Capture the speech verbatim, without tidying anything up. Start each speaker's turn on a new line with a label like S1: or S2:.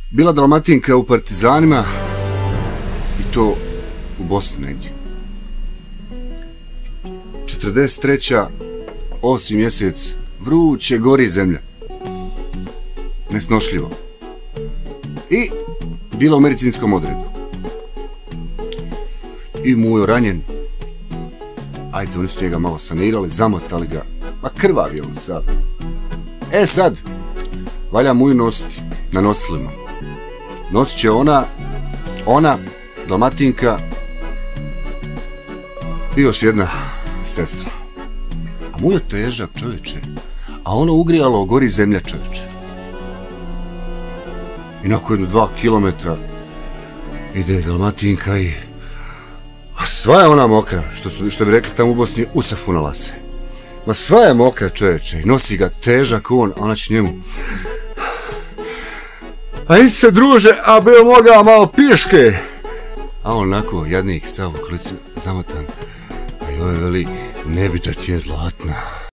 S1: bila Dalmatinka u partizanima i to u Bosni negdje. četrdeset treća osmi mjesec, vruće, gori zemlja. Nesnošljivo. I bila u medicinskom odredu. I Mujo ranjen. Ajde, oni su njega malo sanirali, zamotali ga. Ma krvav je on sad. E sad, valja Muju nositi na nosilima. Nosit će ona, ona, Dalmatinka i još jedna sestra. A Mujo težak, čovječe. A ono ugrijalo, gori zemlja, čovječe. I nakon jedno dva kilometra ide Dalmatinka i... A sva je ona mokra, što, su, što bi rekli tamo u Bosni, usafunala se. Ma sva je mokra, čovječe, i nosi ga težak on, a ona će njemu... A i se druže, a bio mogao malo piške. A on onako, jadnik, sav u klicu, zamotan. A joj veli, ne bi da ti je zlatna.